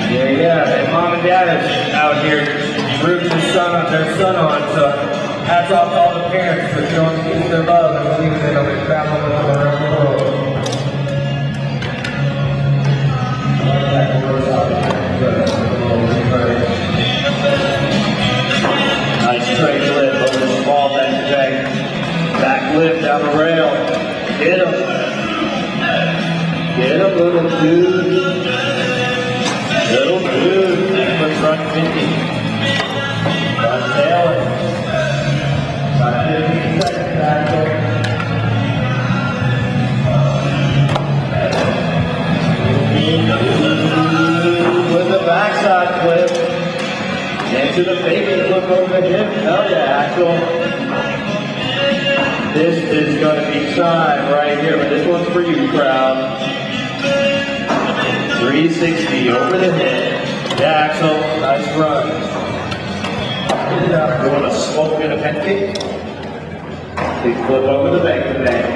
Yeah, and mom and dad are out here rooting their son on, so hats off to all the parents for showing kids their love and believing in them and traveling with them around the world. Nice straight lift over the ball back to back. Back lift down the rail. Get him. Get him, little dude. Little dude. Next front 50. Front tailing. About 15 seconds, Axel. With the backside flip. Into the fake and flip over the hip. Hell yeah, Axel. This is going to be time right here, but this one's for you, crowd. 360 over the head. Yeah, Axel, nice run. You want to smoke in a pancake? Big flip over the bank to bank.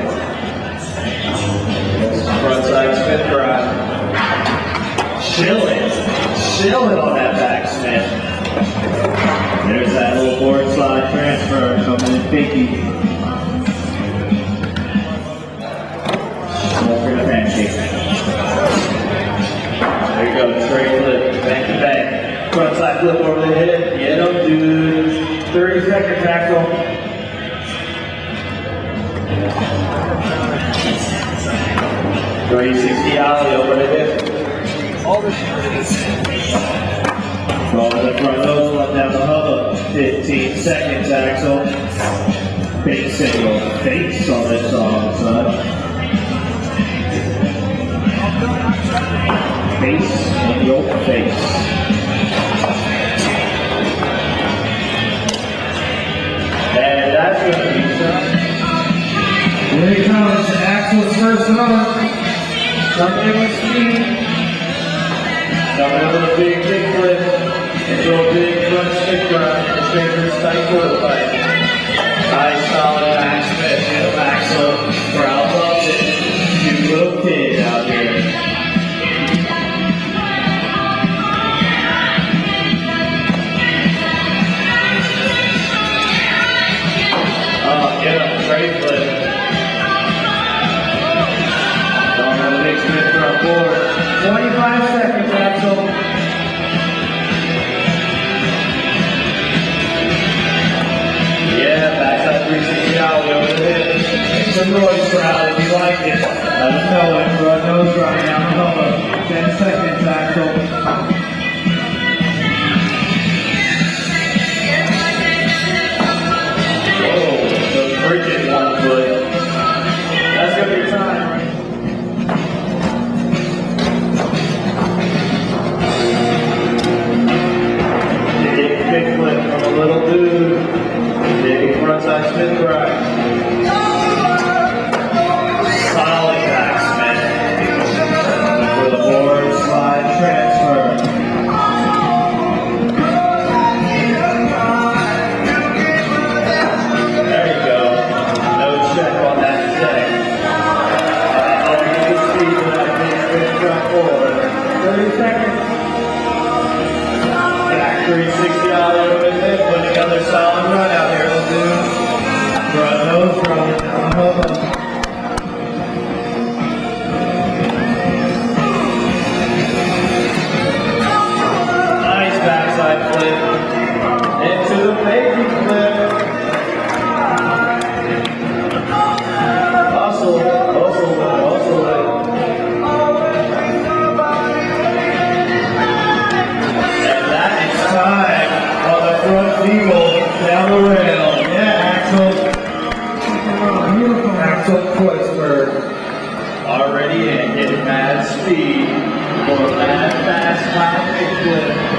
Front side spin drive. Chilling on that back spin. There's that little board slide transfer coming in pinky. Smoke in a pancake. There you go, straight flip, back to back. Front side flip over the head. Get him, dude. 30 seconds, Axel. .360 ollie over the hip. All the front nose one down the hubba. 15 seconds, Axel. Big single face on this song, son. Face in your face. And that's going to be some. Here he comes, Axel's first run. Coming in with speed. Coming in with a big kick flip. Into a big front stick drive. His favorite tight quarter fight. Nice solid back spin. Hit him, Axel. Crowd loves it. Cute little kid out here. Get up, straight flip. Going on a big spin front board. 25 seconds, Axel. Yeah, backside 360 ollie over the hip. Make some noise, crowd, if you like it. Let us know it. Front nose drive down the hubba. 10 seconds, Axel. Bridget one foot. That's going to be time. Big flip from a little dude. Big frontside spin drive. Solid back spin. With a board slide transfer. Forward. 30 seconds. Back 360 ollie over the head. Put another solid run out here, little dude. Front nose running down the hubba. Nice backside flip. Into the baby flip. Hustle it. Time on the front eagle down the rail. Yeah, Axel. Axel Cruysberg. Already in, getting mad speed for a mad fast high kick flip.